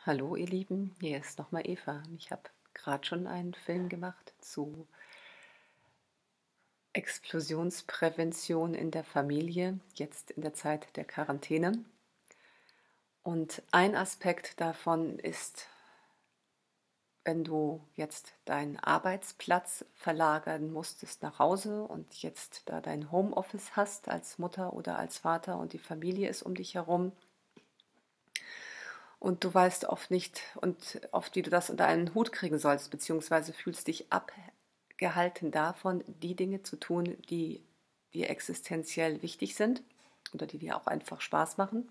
Hallo ihr Lieben, hier ist nochmal Eva. Ich habe gerade schon einen Film gemacht zu Explosionsprävention in der Familie, jetzt in der Zeit der Quarantäne. Und ein Aspekt davon ist, wenn du jetzt deinen Arbeitsplatz verlagern musstest nach Hause und jetzt da dein Homeoffice hast als Mutter oder als Vater und die Familie ist um dich herum. Und du weißt oft nicht und oft, wie du das unter einen Hut kriegen sollst, beziehungsweise fühlst dich abgehalten davon, die Dinge zu tun, die dir existenziell wichtig sind oder die dir auch einfach Spaß machen.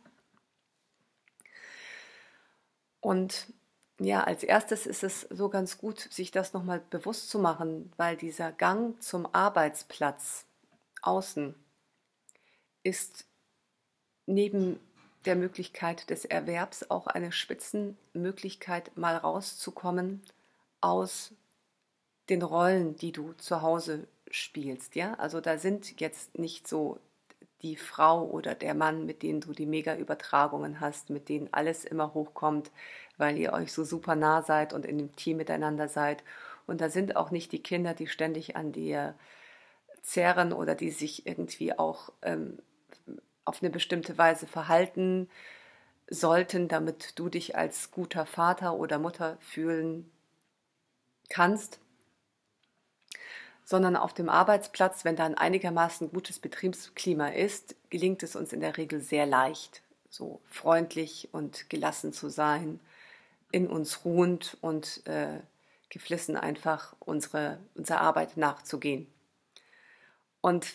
Und ja, als erstes ist es so ganz gut, sich das nochmal bewusst zu machen, weil dieser Gang zum Arbeitsplatz außen ist neben der Möglichkeit des Erwerbs auch eine Spitzenmöglichkeit, mal rauszukommen aus den Rollen, die du zu Hause spielst. Ja? Also da sind jetzt nicht so die Frau oder der Mann, mit denen du die Mega-Übertragungen hast, mit denen alles immer hochkommt, weil ihr euch so super nah seid und in dem Team miteinander seid. Und da sind auch nicht die Kinder, die ständig an dir zehren oder die sich irgendwie auch auf eine bestimmte Weise verhalten sollten, damit du dich als guter Vater oder Mutter fühlen kannst, sondern auf dem Arbeitsplatz, wenn da ein einigermaßen gutes Betriebsklima ist, gelingt es uns in der Regel sehr leicht, so freundlich und gelassen zu sein, in uns ruhend und geflissen einfach unserer Arbeit nachzugehen. Und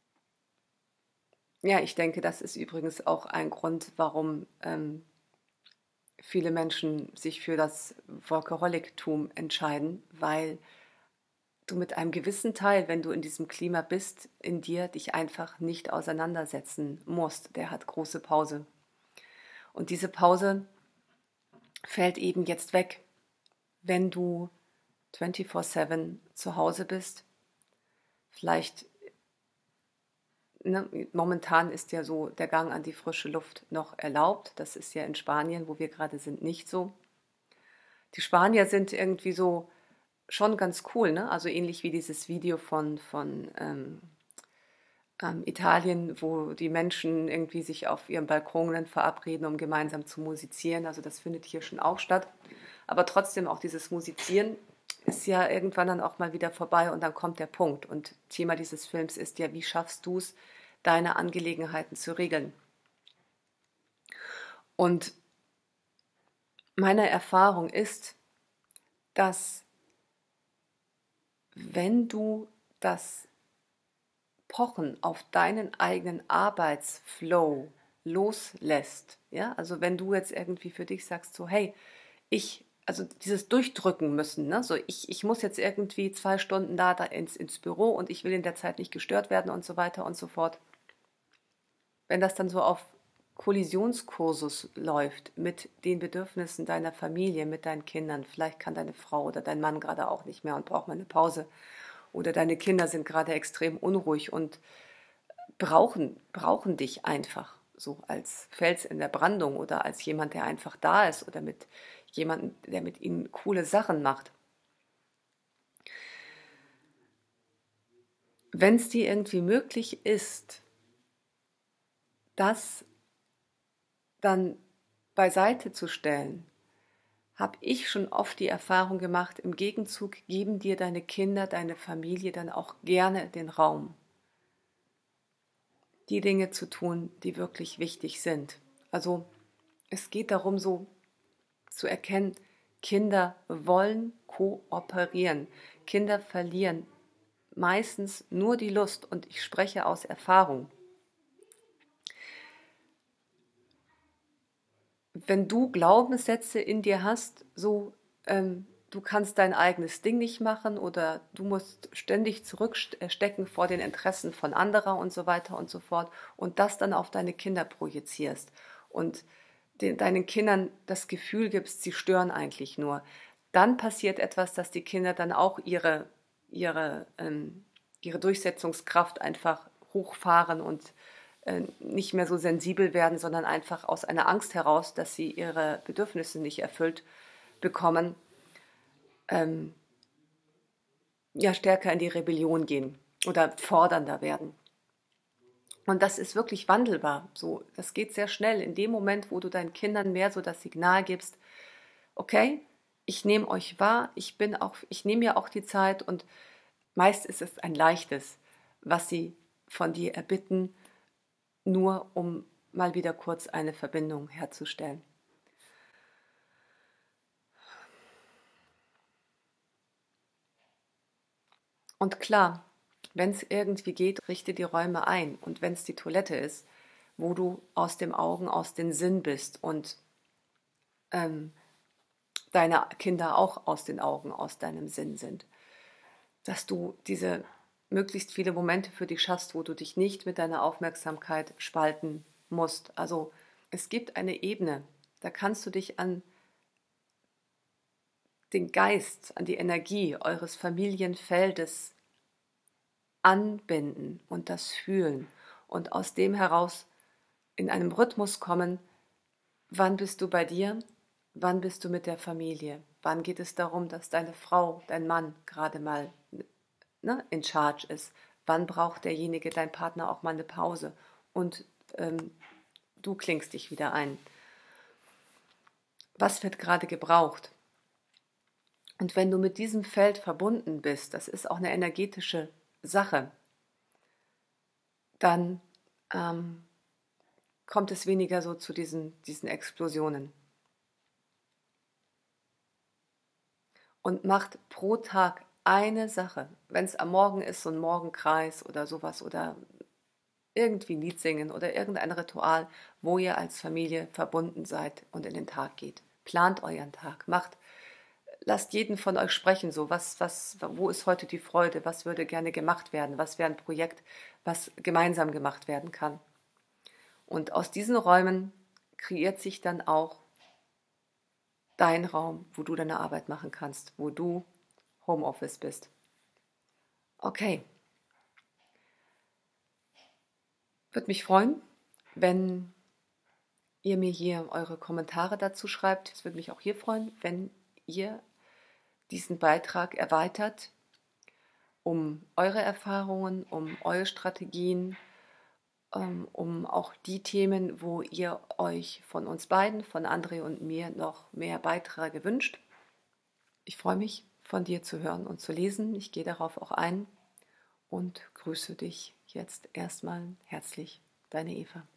ja, ich denke, das ist übrigens auch ein Grund, warum viele Menschen sich für das Workaholic-Tum entscheiden, weil du mit einem gewissen Teil, wenn du in diesem Klima bist, in dir dich einfach nicht auseinandersetzen musst. Der hat große Pause. Und diese Pause fällt eben jetzt weg, wenn du 24/7 zu Hause bist. Vielleicht, ne, momentan ist ja so der Gang an die frische Luft noch erlaubt. Das ist ja in Spanien, wo wir gerade sind, nicht so. Die Spanier sind irgendwie so schon ganz cool, ne? Also ähnlich wie dieses Video von Italien, wo die Menschen irgendwie sich auf ihren Balkonen verabreden, um gemeinsam zu musizieren. Also das findet hier schon auch statt. Aber trotzdem auch dieses Musizieren ist ja irgendwann dann auch mal wieder vorbei und dann kommt der Punkt. Und Thema dieses Films ist ja, wie schaffst du es, deine Angelegenheiten zu regeln? Und meine Erfahrung ist, dass wenn du das Pochen auf deinen eigenen Arbeitsflow loslässt, ja, also wenn du jetzt irgendwie für dich sagst, so, hey, also dieses Durchdrücken müssen, ne, so, ich muss jetzt irgendwie 2 Stunden da ins Büro und ich will in der Zeit nicht gestört werden und so weiter und so fort. Wenn das dann so auf Kollisionskursus läuft mit den Bedürfnissen deiner Familie, mit deinen Kindern, vielleicht kann deine Frau oder dein Mann gerade auch nicht mehr und braucht mal eine Pause oder deine Kinder sind gerade extrem unruhig und brauchen dich einfach so als Fels in der Brandung oder als jemand, der einfach da ist oder mit jemandem, der mit ihnen coole Sachen macht. Wenn es dir irgendwie möglich ist, das dann beiseite zu stellen, habe ich schon oft die Erfahrung gemacht, im Gegenzug geben dir deine Kinder, deine Familie dann auch gerne den Raum, die Dinge zu tun, die wirklich wichtig sind. Also es geht darum, so zu erkennen, Kinder wollen kooperieren. Kinder verlieren meistens nur die Lust und ich spreche aus Erfahrung. Wenn du Glaubenssätze in dir hast, so du kannst dein eigenes Ding nicht machen oder du musst ständig zurückstecken vor den Interessen von anderer und so weiter und so fort und das dann auf deine Kinder projizierst und deinen Kindern das Gefühl gibst, sie stören eigentlich nur, dann passiert etwas, dass die Kinder dann auch ihre Durchsetzungskraft einfach hochfahren und nicht mehr so sensibel werden, sondern einfach aus einer Angst heraus, dass sie ihre Bedürfnisse nicht erfüllt bekommen, ähm, ja, stärker in die Rebellion gehen oder fordernder werden. Und das ist wirklich wandelbar. So, das geht sehr schnell. In dem Moment, wo du deinen Kindern mehr so das Signal gibst, okay, ich nehme euch wahr, ich nehme ja auch die Zeit und meist ist es ein leichtes, was sie von dir erbitten, nur um mal wieder kurz eine Verbindung herzustellen. Und klar, wenn es irgendwie geht, richte die Räume ein. Und wenn es die Toilette ist, wo du aus dem Augen, aus dem Sinn bist und ähm, deine Kinder auch aus den Augen, aus deinem Sinn sind, dass du diese möglichst viele Momente für dich schaffst, wo du dich nicht mit deiner Aufmerksamkeit spalten musst. Also es gibt eine Ebene, da kannst du dich an den Geist, an die Energie eures Familienfeldes anbinden und das fühlen und aus dem heraus in einem Rhythmus kommen, wann bist du bei dir, wann bist du mit der Familie, wann geht es darum, dass deine Frau, dein Mann gerade mal, ne, in charge ist, wann braucht derjenige, dein Partner auch mal eine Pause und du klingst dich wieder ein. Was wird gerade gebraucht? Und wenn du mit diesem Feld verbunden bist, das ist auch eine energetische Sache, dann kommt es weniger so zu diesen Explosionen. Und macht pro Tag eine Sache. Wenn es am Morgen ist, so ein Morgenkreis oder sowas oder irgendwie ein Lied singen oder irgendein Ritual, wo ihr als Familie verbunden seid und in den Tag geht. Plant euren Tag, lasst jeden von euch sprechen, so wo ist heute die Freude, was würde gerne gemacht werden, was wäre ein Projekt, was gemeinsam gemacht werden kann. Und aus diesen Räumen kreiert sich dann auch dein Raum, wo du deine Arbeit machen kannst, wo du Homeoffice bist. Okay, würde mich freuen, wenn ihr mir hier eure Kommentare dazu schreibt. Es würde mich auch hier freuen, wenn ihr diesen Beitrag erweitert um eure Erfahrungen, um eure Strategien, um auch die Themen, wo ihr euch von uns beiden, von André und mir noch mehr Beiträge wünscht. Ich freue mich, von dir zu hören und zu lesen. Ich gehe darauf auch ein und grüße dich jetzt erstmal herzlich, deine Eva.